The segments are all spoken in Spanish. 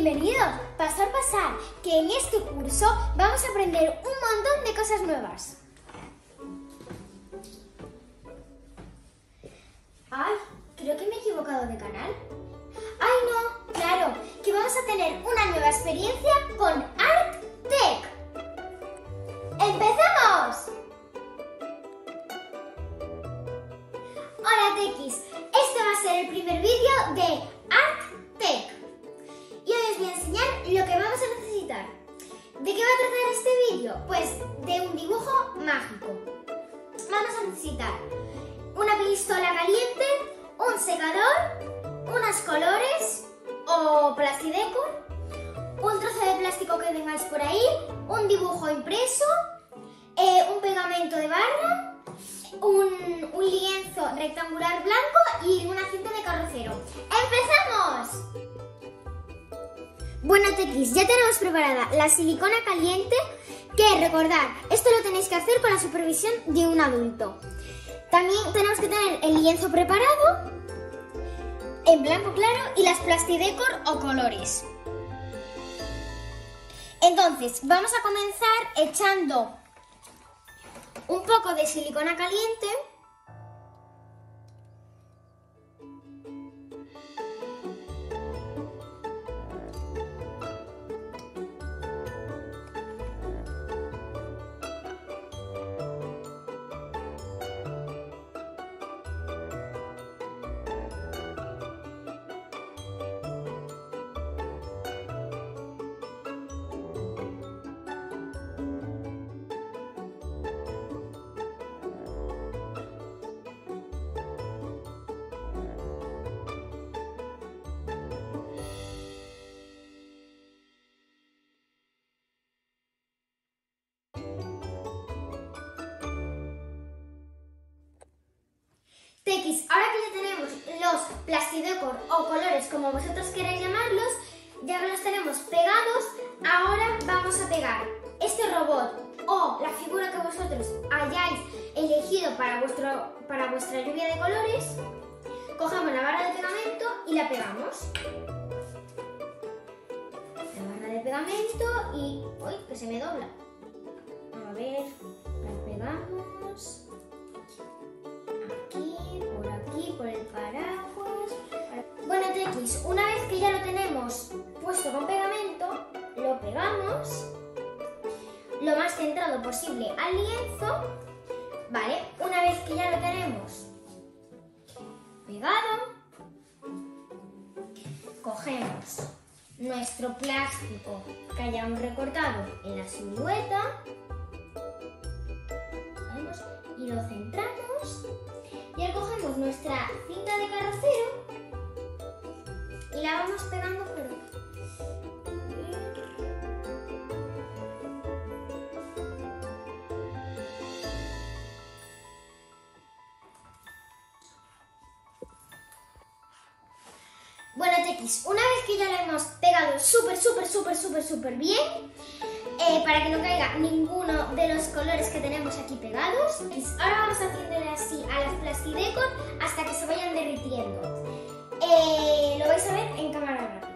Bienvenidos, pasar, que en este curso vamos a aprender un montón de cosas nuevas. Ay, creo que me he equivocado de canal. Ay, no, claro, que vamos a tener una nueva experiencia con ArtTech. ¡Empezamos! Hola, Tequis, este va a ser el primer vídeo de ArtTech. Y hoy os voy a enseñar lo que vamos a necesitar. ¿De qué va a tratar este vídeo? Pues de un dibujo mágico. Vamos a necesitar una pistola caliente, un secador, unos colores o plastidecor, un trozo de plástico que tengáis por ahí, un dibujo impreso, un pegamento de barra, un lienzo rectangular blanco y una cinta de carrocero. ¡Empezamos! Bueno, Tequis, ya tenemos preparada la silicona caliente, que recordad, esto lo tenéis que hacer con la supervisión de un adulto. También tenemos que tener el lienzo preparado, en blanco claro, y las plastidecor o colores. Entonces, vamos a comenzar echando un poco de silicona caliente. Tequis, ahora que ya tenemos los plastidecor o colores, como vosotros queráis llamarlos, ya que los tenemos pegados, ahora vamos a pegar este robot o la figura que vosotros hayáis elegido para vuestra lluvia de colores. Cogemos la barra de pegamento y la pegamos. La barra de pegamento y... ¡Uy, que se me dobla! A ver, la pegamos... Aquí, por el paraguas. Bueno, Tequis, una vez que ya lo tenemos puesto con pegamento, lo pegamos lo más centrado posible al lienzo. Vale, una vez que ya lo tenemos pegado, cogemos nuestro plástico que hayamos recortado en la silueta y lo centramos. Y ahora cogemos nuestra cinta de carrocero y la vamos pegando por aquí. Bueno, Tequis, una vez que ya lo hemos pegado súper bien, para que no caiga ninguno de los colores que tenemos aquí pegados, ahora vamos haciéndole así a las plastidecor hasta que se vayan derritiendo. Lo vais a ver en cámara rápida.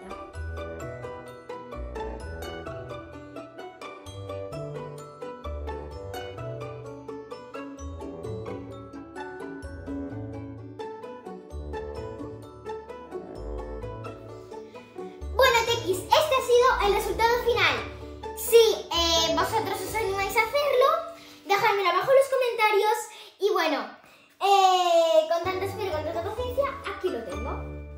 Bueno, Tequis, este ha sido el resultado final. Si vosotros os animáis a hacerlo, dejadmelo abajo en los comentarios. Y bueno, con tanto espero y con tanta paciencia, aquí lo tengo.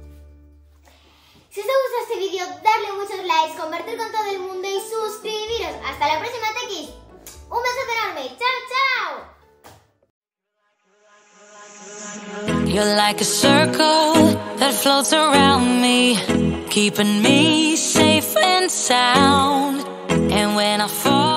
Si os ha gustado este vídeo, darle muchos likes, compartir con todo el mundo y suscribiros. Hasta la próxima, Tequis. Un beso enorme. ¡Chao, chao! You're like a circle that floats around me, keeping me safe and sound. And when I fall